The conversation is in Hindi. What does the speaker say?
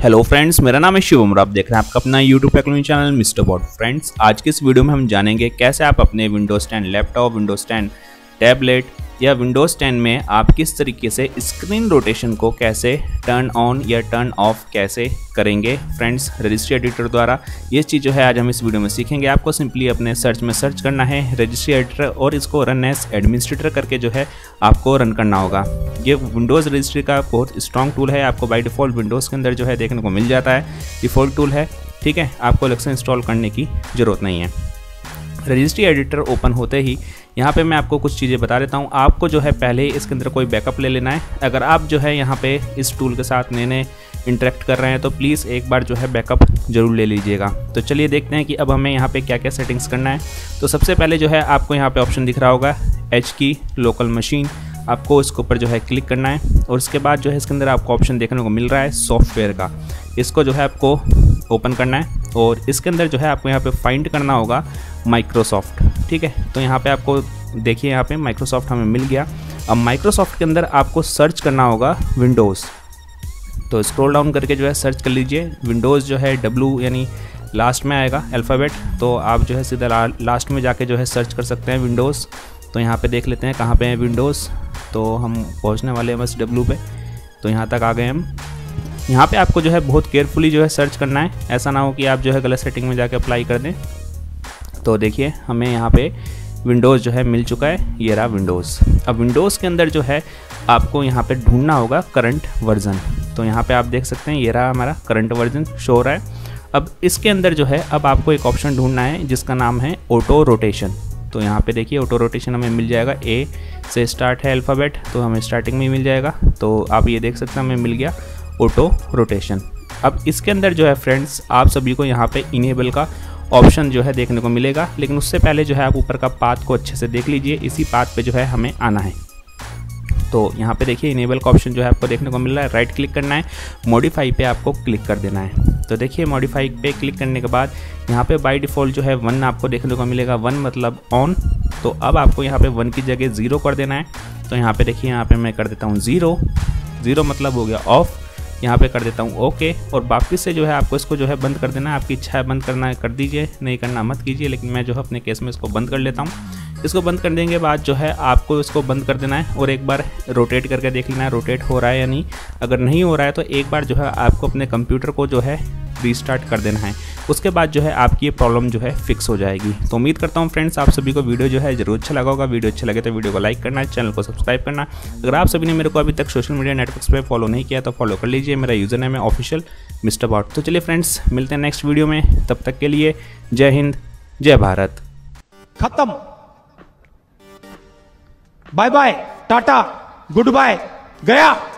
हेलो फ्रेंड्स, मेरा नाम है शिवम और आप देख रहे हैं आपका अपना YouTube technology channel mister bot. Friends, आज के इस वीडियो में हम जानेंगे कैसे आप अपने विंडोज 10 लैपटॉप, विंडोज 10 टैबलेट या विंडोज 10 में आप किस तरीके से स्क्रीन रोटेशन को कैसे टर्न ऑन या टर्न ऑफ कैसे करेंगे। फ्रेंड्स, रजिस्ट्री एडिटर द्वारा ये चीज़ जो है आज हम इस वीडियो में सीखेंगे। आपको सिंपली अपने सर्च में सर्च करना है रजिस्ट्री एडिटर और इसको रन एज एडमिनिस्ट्रेटर करके जो है आपको रन करना होगा। ये विंडोज़ रजिस्ट्री का बहुत स्ट्रॉन्ग टूल है, आपको बाय डिफ़ॉल्ट विंडोज़ के अंदर जो है देखने को मिल जाता है। डिफ़ॉल्ट टूल है, ठीक है, आपको अलग से इंस्टॉल करने की ज़रूरत नहीं है। रजिस्ट्री एडिटर ओपन होते ही यहाँ पे मैं आपको कुछ चीज़ें बता देता हूँ। आपको जो है पहले ही इसके अंदर कोई बैकअप ले लेना है। अगर आप जो है यहाँ पे इस टूल के साथ नए इंटरेक्ट कर रहे हैं तो प्लीज़ एक बार जो है बैकअप ज़रूर ले लीजिएगा। तो चलिए देखते हैं कि अब हमें यहाँ पे क्या क्या सेटिंग्स करना है। तो सबसे पहले जो है आपको यहाँ पे ऑप्शन दिख रहा होगा एच की लोकल मशीन, आपको इसके ऊपर जो है क्लिक करना है और उसके बाद जो है इसके अंदर आपको ऑप्शन देखने को मिल रहा है सॉफ्टवेयर का, इसको जो है आपको ओपन करना है और इसके अंदर जो है आपको यहाँ पे फाइंड करना होगा माइक्रोसॉफ्ट, ठीक है। तो यहाँ पे आपको देखिए यहाँ पे माइक्रोसॉफ्ट हमें मिल गया। अब माइक्रोसॉफ्ट के अंदर आपको सर्च करना होगा विंडोज़, तो स्क्रॉल डाउन करके जो है सर्च कर लीजिए। विंडोज़ जो है W यानी लास्ट में आएगा अल्फ़ाबेट, तो आप जो है सीधा लास्ट में जाके जो है सर्च कर सकते हैं विंडोज़। तो यहाँ पे देख लेते हैं कहाँ पे है विंडोज़, तो हम पहुँचने वाले हैं बस W पे, तो यहाँ तक आ गए हम। यहाँ पे आपको जो है बहुत केयरफुली जो है सर्च करना है, ऐसा ना हो कि आप जो है गलत सेटिंग में जाके अप्लाई कर दें। तो देखिए हमें यहाँ पे विंडोज़ जो है मिल चुका है, ये रहा विंडोज़। अब विंडोज़ के अंदर जो है आपको यहाँ पे ढूंढना होगा करंट वर्जन, तो यहाँ पे आप देख सकते हैं ये रहा हमारा करंट वर्जन शो हो रहा है। अब इसके अंदर जो है अब आपको एक ऑप्शन ढूंढना है जिसका नाम है ऑटो रोटेशन। तो यहाँ पे देखिए ऑटो रोटेशन हमें मिल जाएगा, ए से स्टार्ट है अल्फ़ाबेट, तो हमें स्टार्टिंग में ही मिल जाएगा। तो आप ये देख सकते हैं हमें मिल गया ऑटो रोटेशन। अब इसके अंदर जो है फ्रेंड्स आप सभी को यहाँ पे इनेबल का ऑप्शन जो है देखने को मिलेगा, लेकिन उससे पहले जो है आप ऊपर का पाथ को अच्छे से देख लीजिए, इसी पाथ पे जो है हमें आना है। तो यहाँ पे देखिए इनेबल का ऑप्शन जो है आपको देखने को मिल रहा है, राइट क्लिक करना है, मॉडिफाई पे आपको क्लिक कर देना है। तो देखिए मॉडिफाई पे क्लिक करने के बाद यहाँ पे बाय डिफ़ॉल्ट जो है 1 आपको देखने को मिलेगा, 1 मतलब ऑन। तो अब आपको यहाँ पे 1 की जगह 0 कर देना है। तो यहाँ पे देखिए यहाँ पे मैं कर देता हूँ 0 मतलब हो गया ऑफ, यहाँ पे कर देता हूँ ओके। और वापस से जो है आपको इसको जो है बंद कर देना है, आपकी इच्छा है बंद करना है कर दीजिए, नहीं करना मत कीजिए, लेकिन मैं जो है अपने केस में इसको बंद कर लेता हूँ। इसको बंद कर देने के बाद जो है आपको इसको बंद कर देना है और एक बार रोटेट करके देख लेना है रोटेट हो रहा है या नहीं। अगर नहीं हो रहा है तो एक बार जो है आपको अपने कंप्यूटर को जो है रीस्टार्ट कर देना है, उसके बाद जो है आपकी ये प्रॉब्लम जो है फिक्स हो जाएगी। तो उम्मीद करता हूँ फ्रेंड्स आप सभी को वीडियो जो है जरूर अच्छा लगा होगा। वीडियो अच्छा लगे तो वीडियो को लाइक करना, चैनल को सब्सक्राइब करना। अगर आप सभी ने मेरे को अभी तक सोशल मीडिया नेटवर्क्स पे फॉलो नहीं किया तो फॉलो कर लीजिए, मेरा यूज़र नेम है ऑफिशियल मिस्टर बॉट। तो चलिए फ्रेंड्स मिलते हैं नेक्स्ट वीडियो में, तब तक के लिए जय हिंद जय भारत। खत्म, bye bye, tata, good bye, गया।